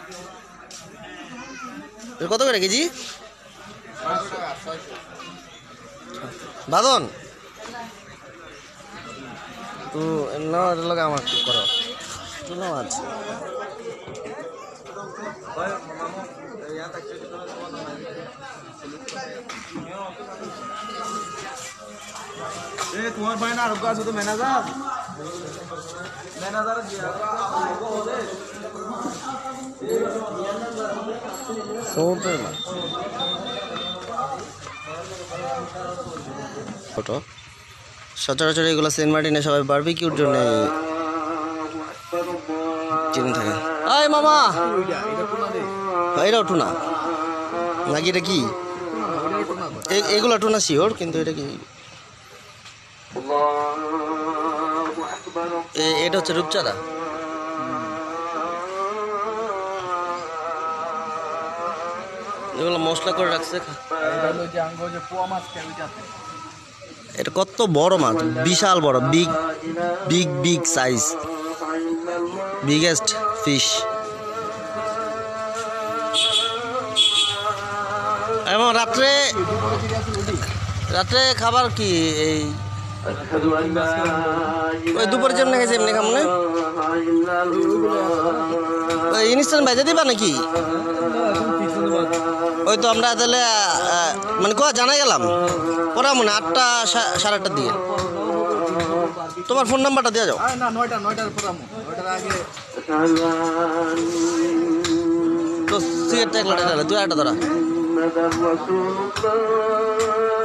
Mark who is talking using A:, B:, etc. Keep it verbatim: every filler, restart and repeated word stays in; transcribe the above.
A: কত করে কেজি? বাদন তো না লাগে আমার কি করো না আছে
B: তোমার ভাই না আরোগ্য আছে তো ম্যানেজার ম্যানেজার
A: ছোট সচরাচর এগুলো সেন্ট মার্টিনে সবাই বারবিকিউর জন্য চিনি থাকে। আয় মামা এটা টুনা নাকি এটা কি? এগুলো টুনা শিওর, কিন্তু এটা কি? এটা হচ্ছে রূপচাঁদা। এগুলো মশলা করে রাখছে। এটা কত বড় মাছ, বিশাল বড়, big big big size, biggest fish. এবং রাত্রে রাত্রে খাবার কি এই ওই দুপুরের জন্য গেছে এমনি খাম না? ওই ইনস্ট্যান্ট ভাইজা দিবা নাকি? ওই তো আমরা তাহলে মানে কোয়া জানাই গেলাম পরে মনে আটটা সাড়ে আটটার দিকে। তোমার ফোন নাম্বারটা দিয়ে যাও। তো সিগারেটটা এক লাটা তুই আটটা ধরা।